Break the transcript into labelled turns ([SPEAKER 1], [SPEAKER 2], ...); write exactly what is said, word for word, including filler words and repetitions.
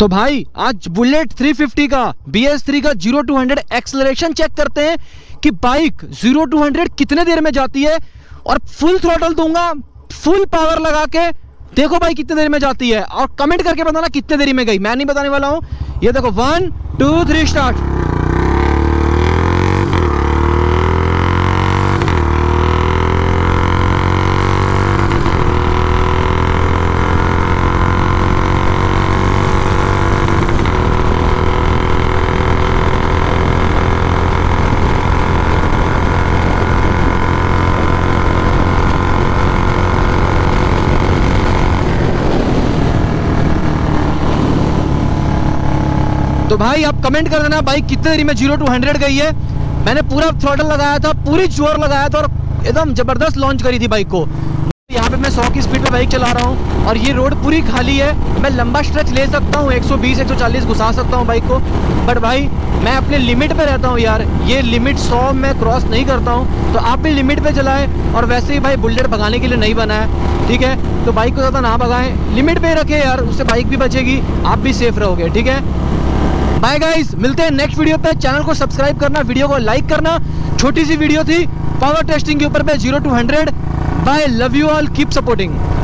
[SPEAKER 1] तो भाई आज बुलेट थ्री फिफ्टी का बी एस थ्री का zero two hundred acceleration check करते हैं कि बाइक जीरो टू हंड्रेड कितने देर में जाती है। और फुल थ्रॉटल दूंगा, फुल पावर लगा के देखो भाई कितने देर में जाती है, और कमेंट करके बताना कितने देरी में गई। मैं नहीं बताने वाला हूं। ये देखो वन टू थ्री स्टार्ट। तो भाई आप कमेंट कर देना बाइक कितने देरी में जीरो टू हंड्रेड गई है। मैंने पूरा थ्रॉटल लगाया था, पूरी जोर लगाया था और एकदम जबरदस्त लॉन्च करी थी बाइक को। यहाँ पे मैं सौ की स्पीड पे बाइक चला रहा हूँ और ये रोड पूरी खाली है। मैं लंबा स्ट्रेच ले सकता हूँ, एक सौ बीस एक सौ चालीस घुसा सकता हूँ बाइक को, बट भाई मैं अपने लिमिट पे रहता हूँ यार। ये लिमिट सौ में क्रॉस नहीं करता हूँ, तो आप भी लिमिट पे चलाएं। और वैसे ही भाई बुलेट भगाने के लिए नहीं बना है, ठीक है। तो बाइक को ज़्यादा ना भगाएं, लिमिट पे रखें यार, उससे बाइक भी बचेगी, आप भी सेफ रहोगे, ठीक है। बाय गाइस, मिलते हैं नेक्स्ट वीडियो पे। चैनल को सब्सक्राइब करना, वीडियो को लाइक करना। छोटी सी वीडियो थी पावर टेस्टिंग के ऊपर पे zero two hundred. Bye, love you all, keep supporting.